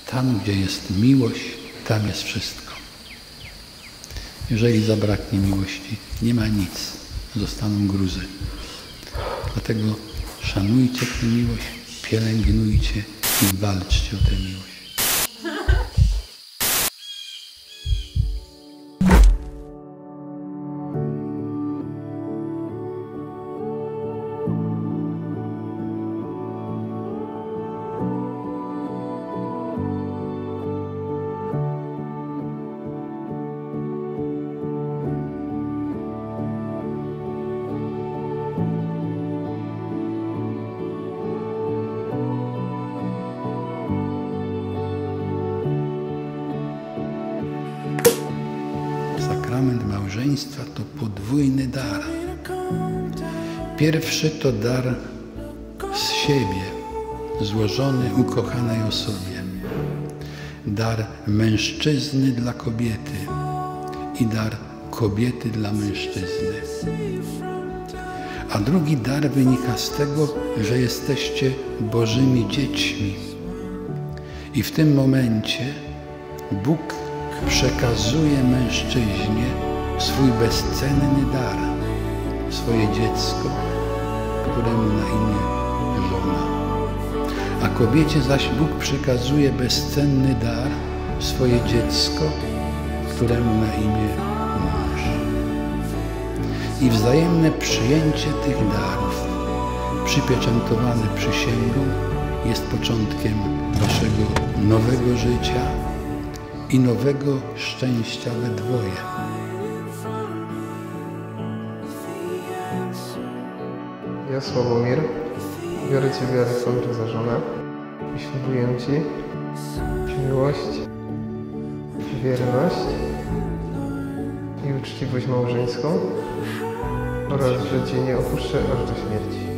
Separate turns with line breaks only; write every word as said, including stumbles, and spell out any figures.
Tam, gdzie jest miłość, tam jest wszystko. Jeżeli zabraknie miłości, nie ma nic. Zostaną gruzy. Dlatego szanujcie tę miłość, pielęgnujcie i walczcie o tę miłość. Sakrament małżeństwa to podwójny dar. Pierwszy to dar z siebie, złożony ukochanej osobie. Dar mężczyzny dla kobiety i dar kobiety dla mężczyzny. A drugi dar wynika z tego, że jesteście Bożymi dziećmi. I w tym momencie Bóg przekazuje mężczyźnie swój bezcenny dar, swoje dziecko, któremu na imię żona. A kobiecie zaś Bóg przekazuje bezcenny dar, swoje dziecko, któremu na imię mąż. I wzajemne przyjęcie tych darów, przypieczętowane przysięgą, jest początkiem waszego nowego życia i nowego szczęścia we dwoje.
Ja, Sławomir, biorę Ciebie, Aleksandrze, za żonę i ślubuję Ci miłość, wierność i uczciwość małżeńską oraz, że Cię nie opuszczę aż do śmierci.